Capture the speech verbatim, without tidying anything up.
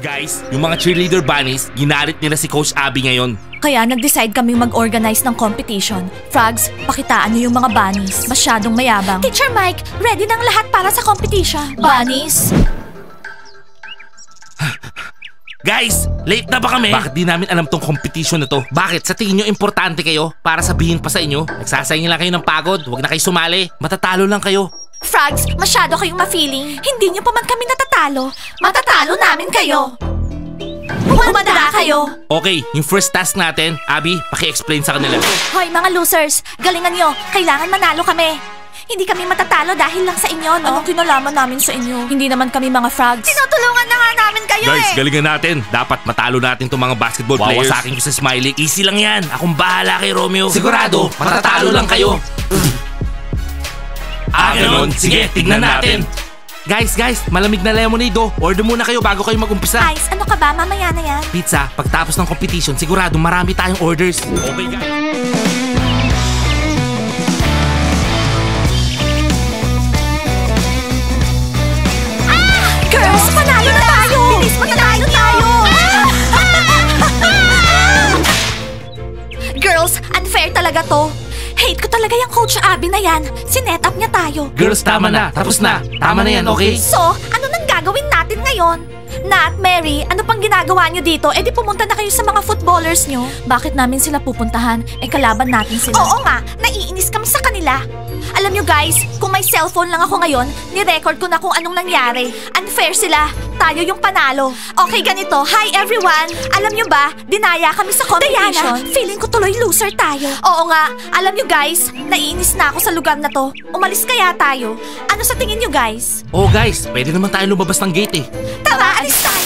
Guys, yung mga cheerleader bunnies, ginalit nila si Coach Abby ngayon. Kaya nag-decide kaming mag-organize ng competition. Frogs, pakitaan niyo yung mga bunnies. Masyadong mayabang. Teacher Mike, ready ng lahat para sa competition. Bunnies? Guys, late na ba kami? Bakit di namin alam tong competition na to? Bakit? Sa tingin nyo importante kayo? Para sabihin pa sa inyo? Nagsasayang lang kayo ng pagod, huwag na kayo sumali. Matatalo lang kayo. Frogs, masyado kayong ma-feeling. Hindi niyo pa man kami natatalo. Matatalo namin kayo. Humanda kayo. Okay, yung first task natin, Abby, paki-explain sa kanila. Hoy mga losers, galingan nyo. Kailangan manalo kami. Hindi kami matatalo dahil lang sa inyo, no? Anong kinalaman namin sa inyo? Hindi naman kami mga frogs. Tinutulungan na nga namin kayo Guys, eh. galingan natin. Dapat matalo natin tong mga basketball players. Wawasakin ko sa Smiley. Easy lang yan. Akong bahala kay Romeo. Sigurado, matatalo lang kayo. Ah, ganun? Sige, tignan natin. Guys, guys, malamig na lemonade oh. Order muna kayo bago kayo mag-umpisa. Ice, ano ka ba? Mamaya na yan. Pizza, pagtapos ng competition, sigurado marami tayong orders. Okay, guys. Girls, panalo na tayo! Bilis, panalo tayo! Girls, unfair talaga to. Hate ko talaga yung Coach Abby na yan. Sinet up niya tayo. Girls, tama na. Tapos na. Tama na yan, okay? So, ano nang gagawin natin ngayon? Nat, Mary, ano pang ginagawa niyo dito? Eh di pumunta na kayo sa mga footballers niyo. Bakit namin sila pupuntahan? Eh kalaban natin sila. Oo nga, naiinis kami sa kanila. Alam niyo guys, kung may cellphone lang ako ngayon, ni-record ko na kung anong nangyari. Unfair sila. Tayo yung panalo. Okay, ganito. Hi everyone! Alam niyo ba, dinaya kami sa competition. Diana, feeling ko tuloy loser tayo. Oo nga. Alam niyo guys, naiinis na ako sa lugar na to. Umalis kaya tayo. Ano sa tingin niyo guys? Oh guys, pwede naman tayo lumabas ng gate eh. Tara, alis tayo!